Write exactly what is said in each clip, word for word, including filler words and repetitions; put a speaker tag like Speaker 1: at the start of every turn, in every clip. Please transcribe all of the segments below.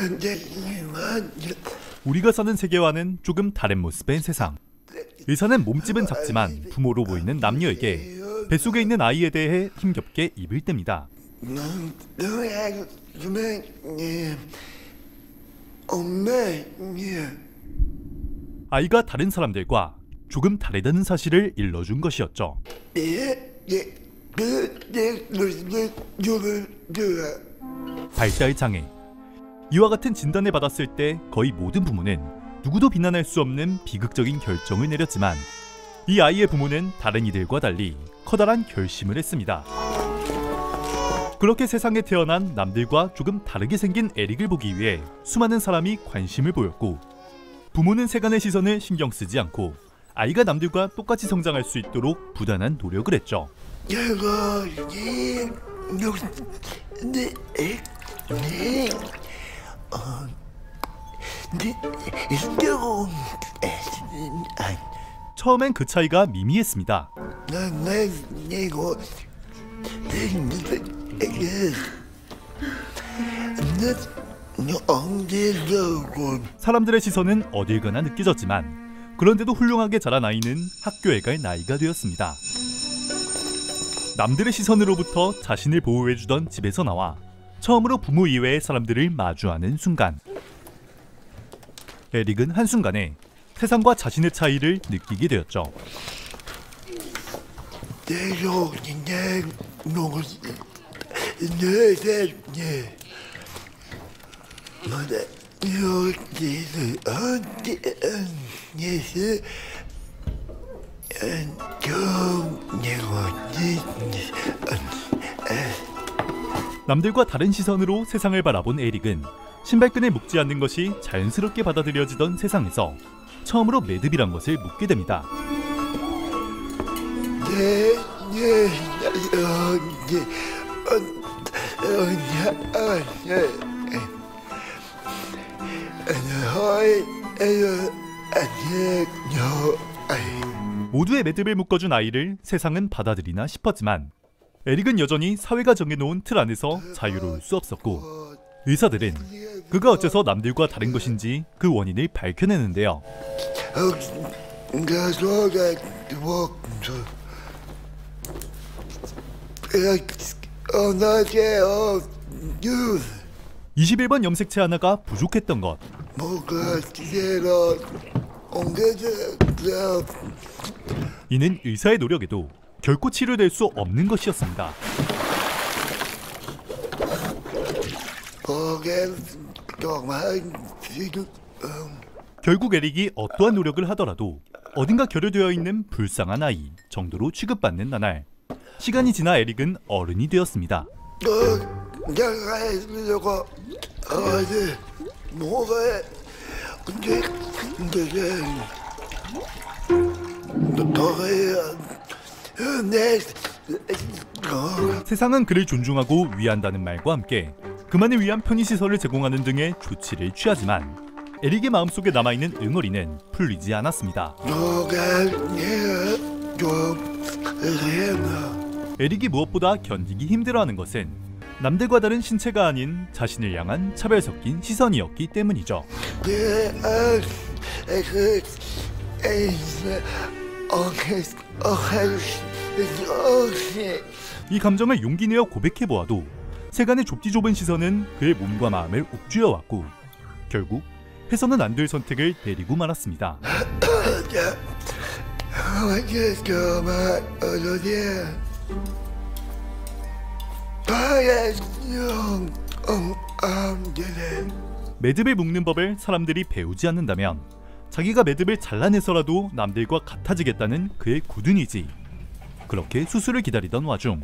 Speaker 1: 우리가 사는 세계와는 조금 다른 모습의 세상. 의사는 몸집은 작지만 부모로 보이는 남녀에게 뱃속에 있는 아이에 대해 힘겹게 입을 뗍니다. 아이가 다른 사람들과 조금 다르다는 사실을 일러준 것이었죠. 발달 장애. 이와 같은 진단을 받았을 때 거의 모든 부모는 누구도 비난할 수 없는 비극적인 결정을 내렸지만 이 아이의 부모는 다른 이들과 달리 커다란 결심을 했습니다. 그렇게 세상에 태어난 남들과 조금 다르게 생긴 에릭을 보기 위해 수많은 사람이 관심을 보였고, 부모는 세간의 시선을 신경 쓰지 않고 아이가 남들과 똑같이 성장할 수 있도록 부단한 노력을 했죠. 처음엔 그 차이가 미미했습니다. 사람들의 시선은 어딜 가나 느껴졌지만 그런데도 훌륭하게 자란 아이는 학교에 갈 나이가 되었습니다. 남들의 시선으로부터 자신을 보호해주던 집에서 나와 처음으로 부모 이외의 사람들을 마주하는 순간, 에릭은 한순간에 세상과 자신의 차이를 느끼게 되었죠. 남들과 다른 시선으로 세상을 바라본 에릭은 신발끈에 묶지 않는 것이 자연스럽게 받아들여지던 세상에서 처음으로 매듭이란 것을 묻게 됩니다. 모두의 매듭을 묶어준 아이를 세상은 받아들이나 싶었지만 에릭은 여전히 사회가 정해놓은 틀 안에서 자유로울 수 없었고, 의사들은 그가 어째서 남들과 다른 것인지 그 원인을 밝혀내는데요. 이십일 번 염색체 하나가 부족했던 것. 이는 의사의 노력에도 결코 치료될 수 없는 것이었습니다. 결국 에릭이 어떠한 노력을 하더라도 어딘가 결여되어 있는 불쌍한 아이 정도로 취급받는 나날. 시간이 지나 에릭은 어른이 되었습니다. 세상은 그를 존중하고 위한다는 말과 함께 그만을 위한 편의시설을 제공하는 등의 조치를 취하지만 에릭의 마음속에 남아있는 응어리는 풀리지 않았습니다. 에릭이 무엇보다 견디기 힘들어하는 것은 남들과 다른 신체가 아닌 자신을 향한 차별 섞인 시선이었기 때문이죠. 이 감정을 용기 내어 고백해보아도 세간의 좁디 좁은 시선은 그의 몸과 마음을 옥죄어왔고 결국 해서는 안 될 선택을 내리고 말았습니다. 매듭을 묶는 법을 사람들이 배우지 않는다면 자기가 매듭을 잘라내서라도 남들과 같아지겠다는 그의 굳은 의지. 그렇게 수술을 기다리던 와중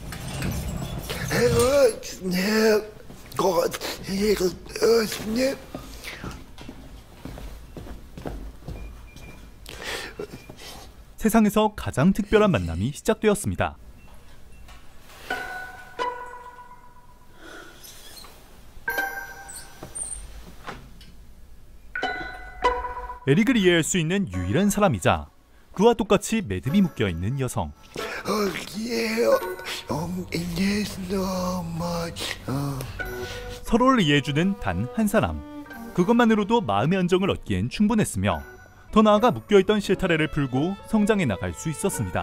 Speaker 1: 세상에서 가장 특별한 만남이 시작되었습니다. 에릭을 이해할 수 있는 유일한 사람이자 그와 똑같이 매듭이 묶여있는 여성. 서로를 이해해주는 단 한 사람. 그것만으로도 마음의 안정을 얻기엔 충분했으며 더 나아가 묶여있던 실타래를 풀고 성장해 나갈 수 있었습니다.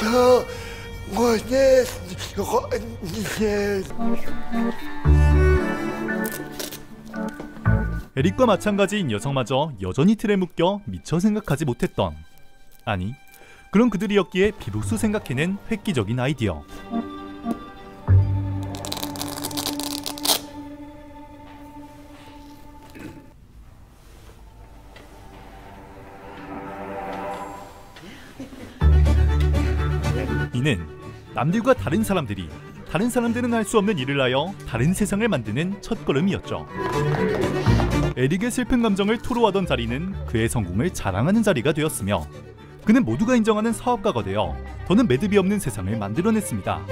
Speaker 1: 에릭과 마찬가지인 여성마저 여전히 틀에 묶여 미처 생각하지 못했던, 아니 그런 그들이었기에 비로소 생각해낸 획기적인 아이디어. 이는 남들과 다른 사람들이 다른 사람들은 할 수 없는 일을 하여 다른 세상을 만드는 첫걸음이었죠. 에릭의 슬픈 감정을 토로하던 자리는 그의 성공을 자랑하는 자리가 되었으며 그는 모두가 인정하는 사업가가 되어 더는 매듭이 없는 세상을 만들어냈습니다.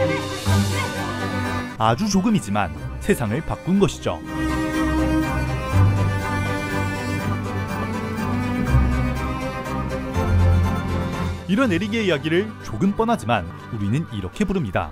Speaker 1: 아주 조금이지만 세상을 바꾼 것이죠. 이런 에릭의 이야기를 조금 뻔하지만 우리는 이렇게 부릅니다.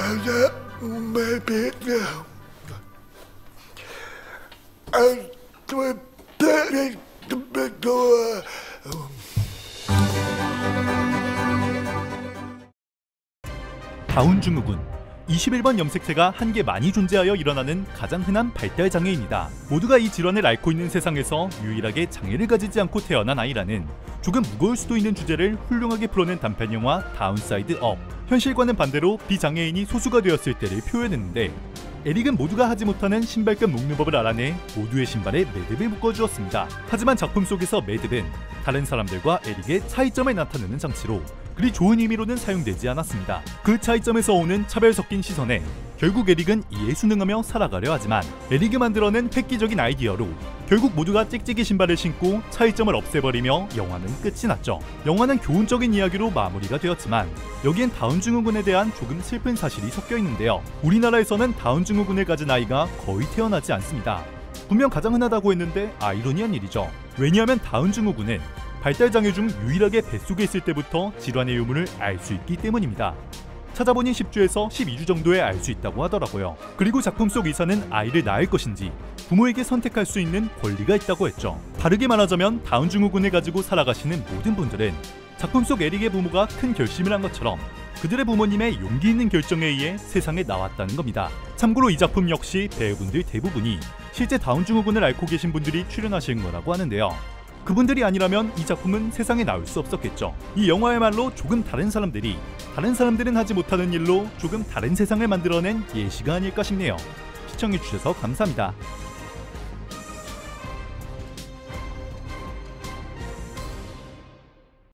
Speaker 1: 다운증후군, 이십일 번 염색체가 한계 많이 존재하여 일어나는 가장 흔한 발달 장애입니다. 모두가 이 질환을 앓고 있는 세상에서 유일하게 장애를 가지지 않고 태어난 아이라는 조금 무거울 수도 있는 주제를 훌륭하게 풀어낸 단편 영화 다운사이드 업. 현실과는 반대로 비장애인이 소수가 되었을 때를 표현했는데 에릭은 모두가 하지 못하는 신발끈 묶는 법을 알아내 모두의 신발에 매듭을 묶어주었습니다. 하지만 작품 속에서 매듭은 다른 사람들과 에릭의 차이점을 나타내는 장치로 그리 좋은 의미로는 사용되지 않았습니다. 그 차이점에서 오는 차별 섞인 시선에 결국 에릭은 이에 순응하며 살아가려 하지만 에릭이 만들어낸 획기적인 아이디어로 결국 모두가 찍찍이 신발을 신고 차이점을 없애버리며 영화는 끝이 났죠. 영화는 교훈적인 이야기로 마무리가 되었지만 여기엔 다운증후군에 대한 조금 슬픈 사실이 섞여 있는데요. 우리나라에서는 다운증후군을 가진 아이가 거의 태어나지 않습니다. 분명 가장 흔하다고 했는데 아이러니한 일이죠. 왜냐하면 다운증후군은 발달장애 중 유일하게 뱃속에 있을 때부터 질환의 유무를 알 수 있기 때문입니다. 찾아보니 십 주에서 십이 주 정도에 알 수 있다고 하더라고요. 그리고 작품 속 의사는 아이를 낳을 것인지 부모에게 선택할 수 있는 권리가 있다고 했죠. 다르게 말하자면 다운증후군을 가지고 살아가시는 모든 분들은 작품 속 에릭의 부모가 큰 결심을 한 것처럼 그들의 부모님의 용기 있는 결정에 의해 세상에 나왔다는 겁니다. 참고로 이 작품 역시 배우분들 대부분이 실제 다운증후군을 앓고 계신 분들이 출연하신 거라고 하는데요. 그분들이 아니라면 이 작품은 세상에 나올 수 없었겠죠. 이 영화야말로 조금 다른 사람들이 다른 사람들은 하지 못하는 일로 조금 다른 세상을 만들어낸 예시가 아닐까 싶네요. 시청해주셔서 감사합니다.